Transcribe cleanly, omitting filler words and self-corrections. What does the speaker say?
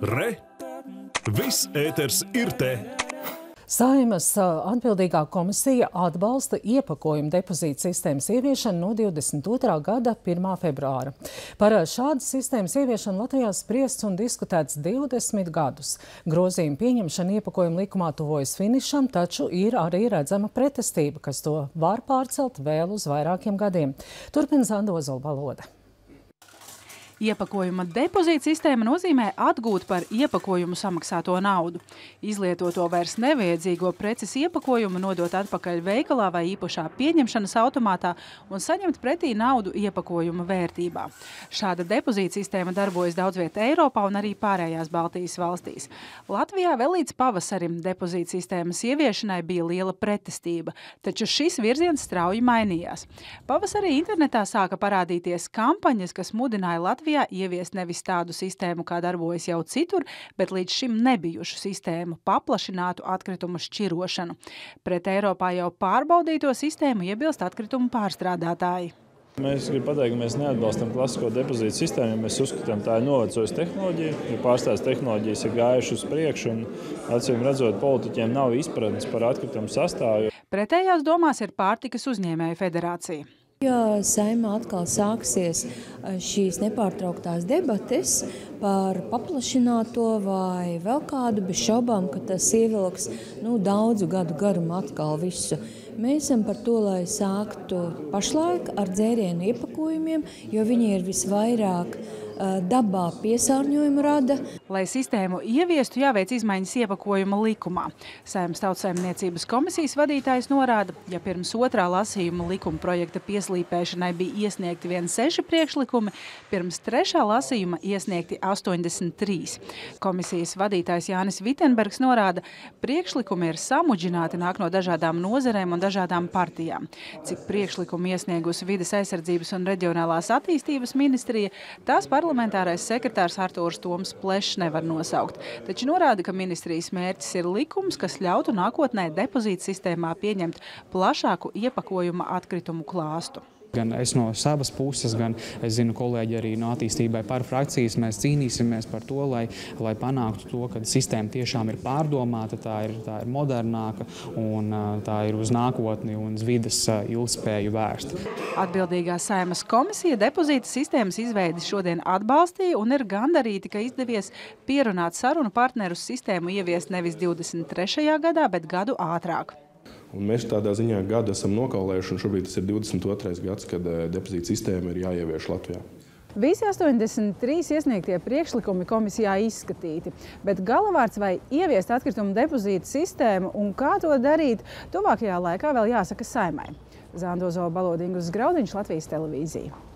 Re! Viss ēters ir te! Saeimas atbildīgā komisija atbalsta iepakojumu depozītu sistēmas ieviešanu no 22. gada 1. februāra. Par šādas sistēmas ieviešanu Latvijā spriests un diskutēts 20 gadus. Grozījuma pieņemšana iepakojumu likumā tuvojas finišam, taču ir arī redzama pretestība, kas to var pārcelt vēl uz vairākiem gadiem. Turpina Zandozola Baloda. Iepakojuma depozīta sistēma nozīmē atgūt par iepakojumu samaksāto naudu. Izlietoto vairs nevajadzīgo preces iepakojumu nodot atpakaļ veikalā vai īpašā pieņemšanas automātā un saņemt pretī naudu iepakojuma vērtībā. Šāda depozīta sistēma darbojas daudz viet Eiropā un arī pārējās Baltijas valstīs. Latvijā vēl līdz pavasarim depozīta sistēmas ieviešanai bija liela pretestība, taču šis virziens strauji mainījās. Pavasarī internetā sāka parādīties kampaņas, kas mudināja Latvijā ieviest nevis tādu sistēmu, kā darbojas jau citur, bet līdz šim nebijušu sistēmu – paplašinātu atkritumu šķirošanu. Pret Eiropā jau pārbaudīto sistēmu iebilst atkritumu pārstrādātāji. Mēs gribam pateikt, ka mēs neatbalstam klasisko depozītu sistēmu, ja mēs uzskatām, tā ir novecojusi tehnoloģija, jo pārstājas tehnoloģijas ir gājuši uz priekšu un, acīm redzot, politiķiem nav izpratnes par atkritumu sastāvu. Pretējās domās ir Pārtikas uzņēmēju federācija. Ja Saeimā atkal sāksies šīs nepārtrauktās debates par paplašināto vai vēl kādu, bez šaubām, ka tas ievilks daudzu gadu garumu atkal visu. Mēs esam par to, lai sāktu pašlaik ar dzērienu iepakojumiem, jo viņi ir visvairāk dabā piesārņojumu rada. Lai sistēmu ieviestu, jāveic izmaiņas iepakojuma likumā. Saeimas Tautsaimniecības komisijas vadītājs norāda, ja pirms otrā lasījuma likuma projekta pieslīpēšanai bija iesniegti vien 6 priekšlikumi, pirms trešā lasījuma iesniegti 83. Komisijas vadītājs Jānis Vitenbergs norāda, priekšlikumi ir samudžināti, nāk no dažādām nozarēm un dažādām partijām. Cik priekšlikumu iesniegusi Vides aizsardzības un reģionālās attīstības ministrija, tās parlamentārais sekretārs Artūrs Toms Plešs nevar nosaukt, taču norāda, ka ministrijas mērķis ir likums, kas ļautu nākotnē depozīta sistēmā pieņemt plašāku iepakojuma atkritumu klāstu. Gan es no savas puses, gan es zinu kolēģi arī no attīstībai par frakcijas, mēs cīnīsimies par to, lai panāktu to, ka sistēma tiešām ir pārdomāta, tā ir modernāka un tā ir uz nākotni un uz vides ilgspēju vērsta. Atbildīgā Saeimas komisija depozīta sistēmas izveidi šodien atbalstīja un ir gandarīti, ka izdevies pierunāt sarunu partnerus sistēmu ieviest nevis 23. gadā, bet gadu ātrāk. Un mēs tādā ziņā gadu esam nokaulējuši, un šobrīd tas ir 22. gads, kad depozīta sistēma ir jāievieš Latvijā. Visi 83 iesniegtie priekšlikumi komisijā izskatīti, bet galavārds vai ieviest atkritumu depozīta sistēmu un kā to darīt, tuvākajā laikā vēl jāsaka Saeimai. Zandozola Baloda, Ingus Graudiņš, Latvijas televīzija.